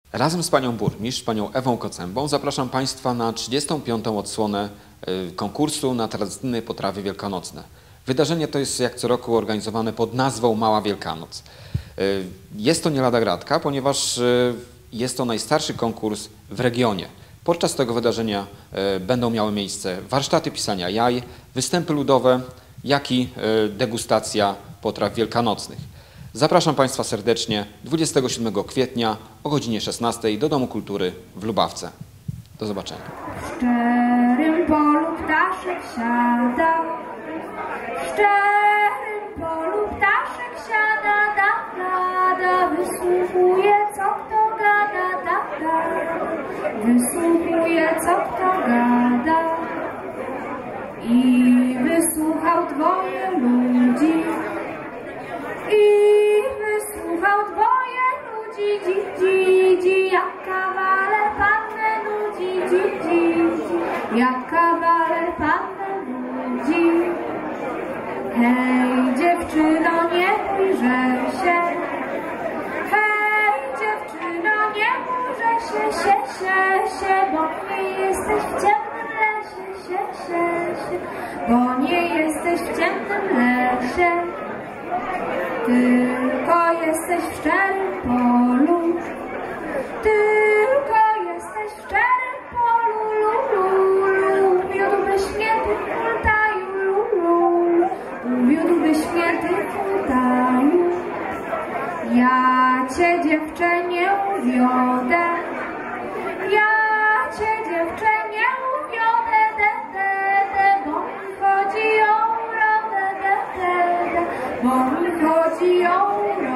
Razem z panią burmistrz, panią Ewą Kocębą, zapraszam państwa na 35. odsłonę konkursu na tradycyjne potrawy wielkanocne. Wydarzenie to jest jak co roku organizowane pod nazwą Mała Wielkanoc. Jest to nie lada gratka, ponieważ jest to najstarszy konkurs w regionie. Podczas tego wydarzenia będą miały miejsce warsztaty pisania jaj, występy ludowe, jak i degustacja potraw wielkanocnych. Zapraszam państwa serdecznie 27 kwietnia o godzinie 16 do Domu Kultury w Lubawce. Do zobaczenia. W szczerym polu ptaszek siada, w szczerym polu ptaszek siada, wysłuchuje co kto gada, wysłuchuje co kto gada. I wysłuchał dwoje ludzi, jak kawaler pannę nudzi, jak kawaler pannę nudzi. Hej dziewczyno, nie bój, że się, hej dziewczyno, nie bój, że się, bo nie jesteś w ciemnym lesie, bo nie jesteś w ciemnym lesie. Tylko jesteś w szczerym polu, tylko jesteś w szczerym polu, uwiódłbyś mnie ty w hultaju, uwiódłbyś mnie ty w hultaju. Ja cię dziewczę nie uviodę, ja cię dziewczę nie uviodę, bo mi chodzi o urodę, bo mi chodzi o urodę.